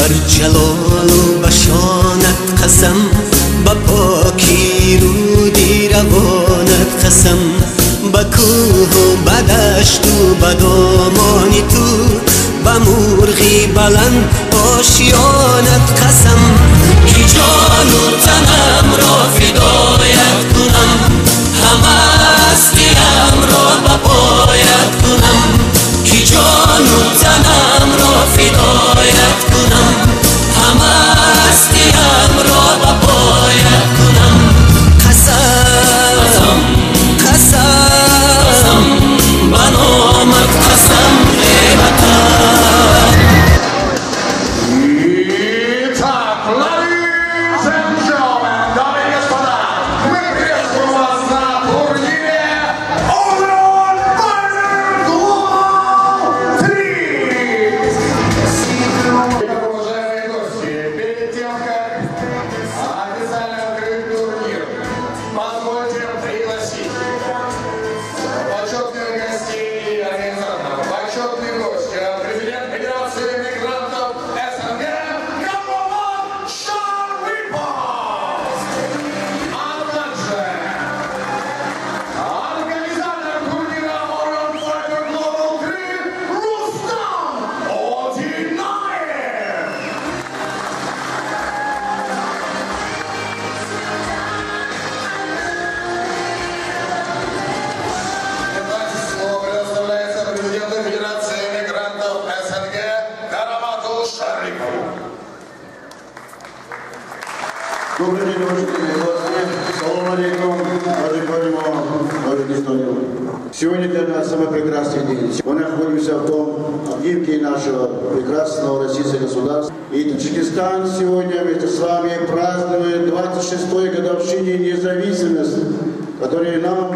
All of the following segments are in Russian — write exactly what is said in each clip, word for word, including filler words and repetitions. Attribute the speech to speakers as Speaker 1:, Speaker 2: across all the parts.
Speaker 1: بر جلال و بشانت قسم، با پاکی رودی روانت قسم، با کوه و با دشت و با دامانی تو، با مرغی بلند آشیانت قسم، که جان و تنم را فدایت کنم، همه هستیم را به پایت کنم، که جان و تنم را فدایت کنم، همه هستیم را به پایت کنم. قسم قسم به نامت قسم ای وطن.
Speaker 2: Добрый день, уважаемые гости. Салам алейкум, сегодня для нас самый прекрасный день. Мы находимся в том объемке нашего прекрасного российского государства. И Таджикистан сегодня вместе с вами празднует двадцать шестой годовщине независимости, которая нам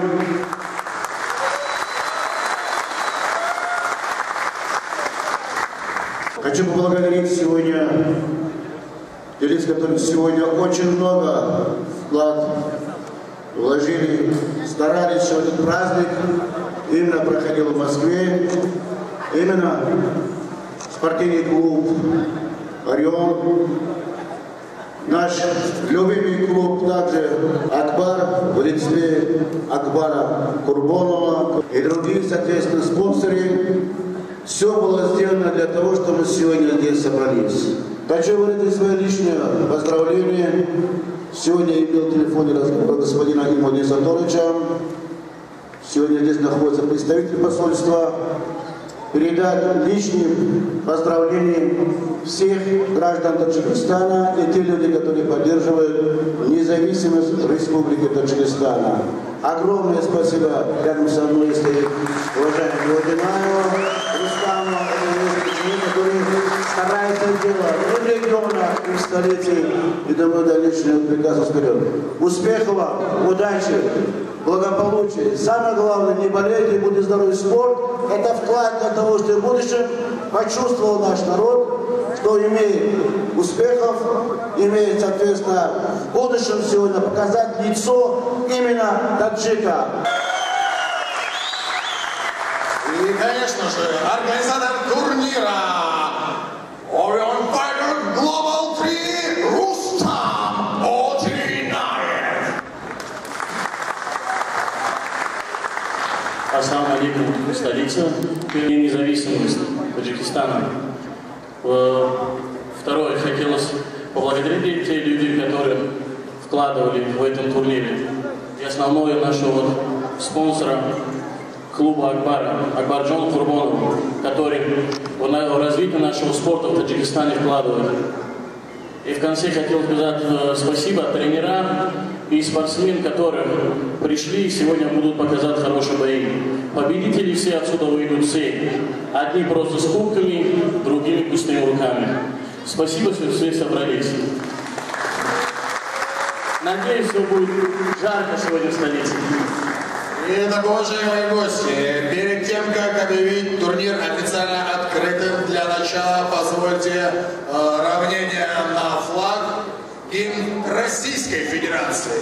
Speaker 2: хочу поблагодарить сегодня лиц, которые сегодня очень много вклад вложили, старались, что этот праздник именно проходил в Москве. Именно спортивный клуб «Орион», наш любимый клуб также «Акбар» в лице Акбара Курбонова и другие, соответственно, спонсоры. Все было сделано для того, чтобы мы сегодня здесь собрались. Хочу выразить свое личное поздравление. Сегодня я имел телефонный разговор господина Имадиса Анатольевича. Сегодня здесь находится представитель посольства. Передать личным поздравлением всех граждан Таджикистана и те люди, которые поддерживают независимость Республики Таджикистана. Огромное спасибо. Рядом со мной стоит уважаемый Владимиров, Рустамов, который старается делать в регионах и в столице, и думаю, дальнейшее прекрасно вперед. Успехов вам, удачи, благополучия. Самое главное, не болейте, будьте здоровы. Спорт – это вклад для того, чтобы в будущем почувствовал наш народ, что имеет успехов, имеет, соответственно, в будущем сегодня показать лицо именно таджика.
Speaker 3: И, конечно же, организатор турнира Orion Fighter Global три Рустам Одинаев.
Speaker 4: Ассаламу алейкум, столица, независимость Таджикистана. Второе, хотелось поблагодарить те люди, которые вкладывали в этом турнире. И основное нашего вот спонсора клуба Акбара, Акбарджон Курбонов, который в развитие нашего спорта в Таджикистане вкладывает. И в конце хотел сказать спасибо тренерам и спортсменам, которые пришли и сегодня будут показать хорошие бои. Победители все отсюда выйдут все. Одни просто с кубками, другими пустыми руками. Спасибо, что все собрались. Надеюсь, что будет жарко сегодня в столице.
Speaker 3: Итак, уважаемые гости, перед тем, как объявить турнир официально открытым, для начала позвольте э, равнение на флаг гимн Российской Федерации.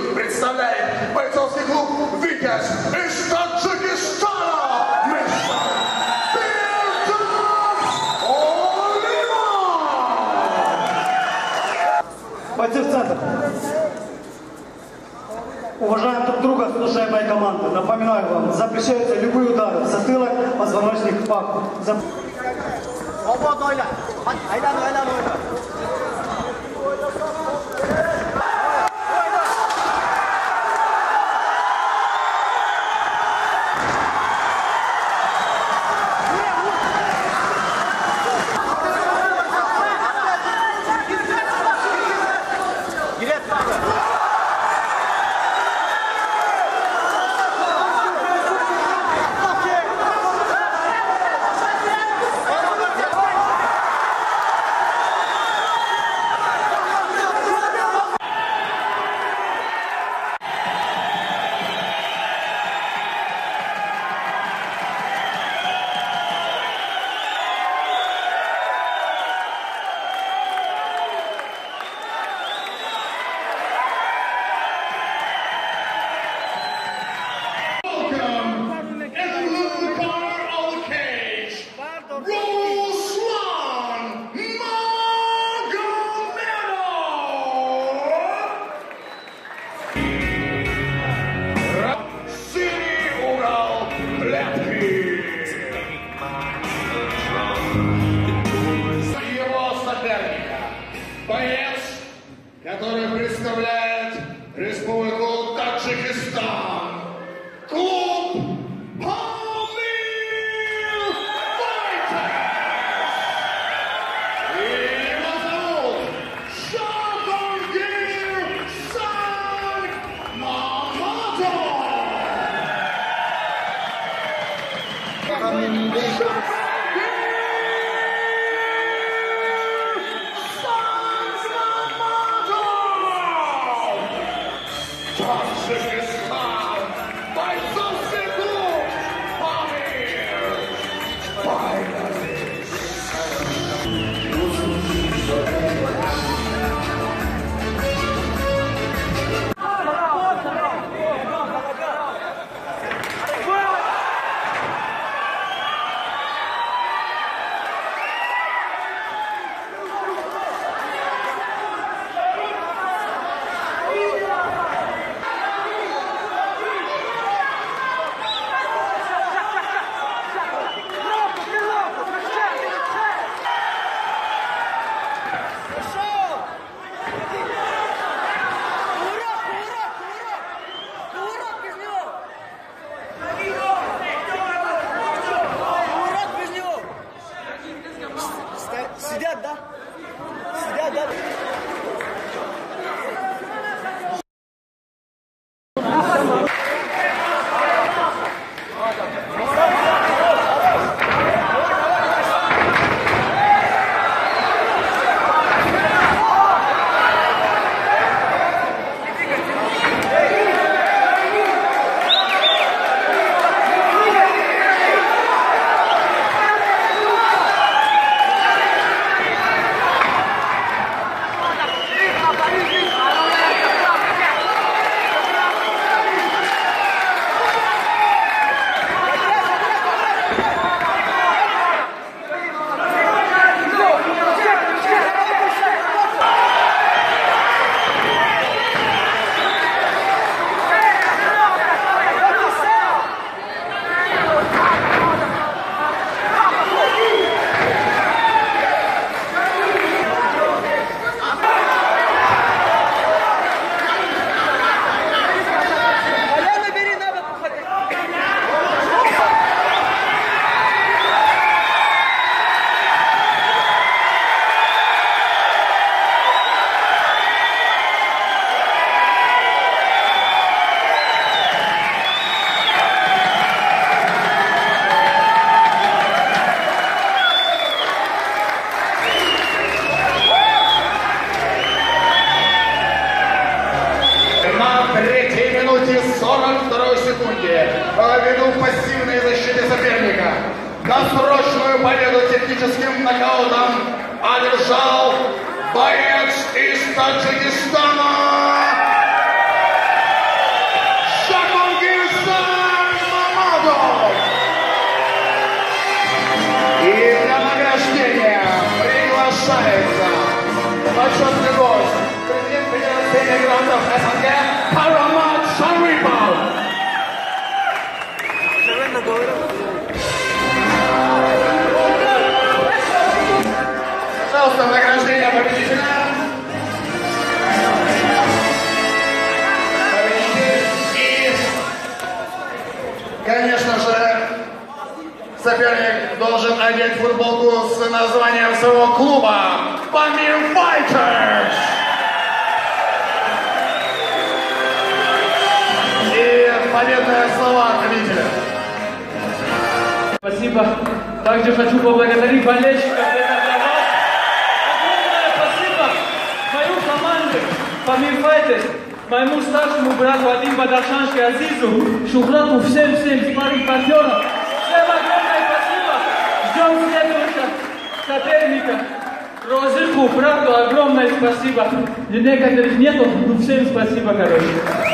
Speaker 3: дебют представляет бойцовский клуб «Витязь» из Таджикистана. Мистер Пирдов Олиман!
Speaker 5: Бойцы в центр. Уважаем друг друга, слушаем моей команды. Напоминаю вам, запрещаются любые удары в затылок, позвоночник, пах. Зап...
Speaker 6: Свободно, Ойля! Айдан, айдан, Ойля!
Speaker 3: Его соперника, боец, который представляет Республику Таджикистан, клуб Памир Файтерс. И его зовут Шахангир Сагмаматов. Таджикистан, бойцовский клуб Памир Файтерс.
Speaker 6: Сидят, да? Сидят, да?
Speaker 3: третьей минуте сорок второй секунде ввиду пассивной защиты соперника досрочную победу техническим нокаутом одержал боец из Таджикистана приглашается почетный гость, президент Федерации мигрантов СНГ Карамат Шарипов. Пожалуйста, награждение победителя. Победитель и, конечно же, соперник должен одеть футболку с названием своего клуба Памир Файтерс. И победные слова победителя.
Speaker 7: Спасибо. Также хочу поблагодарить болельщиков. Это для вас. Огромное спасибо мою команду Памир Файтерс, моему старшему брату Вадиму Бадахшански Азизу, Шухрату, всем-всем спарринг партнерам. Всем огромное спасибо. Ждем следующего соперника. Розыху, правду, огромное спасибо. Некоторых нету, но всем спасибо, короче.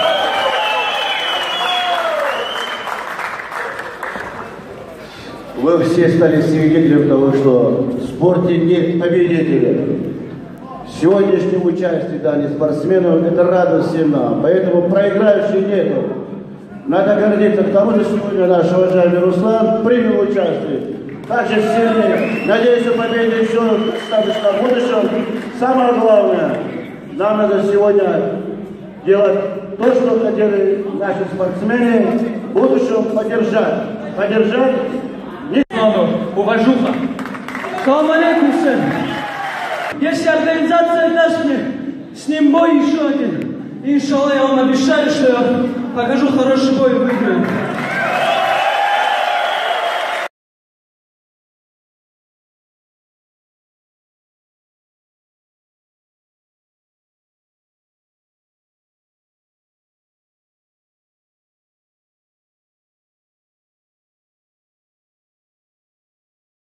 Speaker 2: Вы все стали свидетелем того, что в спорте нет победителя. Сегодняшнее участие данных спортсменов – это радость всем нам, поэтому проигравших нету. Надо гордиться, к тому же сегодня наш уважаемый Руслан принял участие. Также все, надеюсь, что победа еще достаточно в будущем. Самое главное, нам надо сегодня делать то, что хотели наши спортсмены, в будущем поддержать. Поддержать.
Speaker 7: Уважуха. Салам алейкум всем. Есть организация Дашни, с ним бой еще один. Иншалла, я вам обещаю, что я покажу хороший бой и выиграю.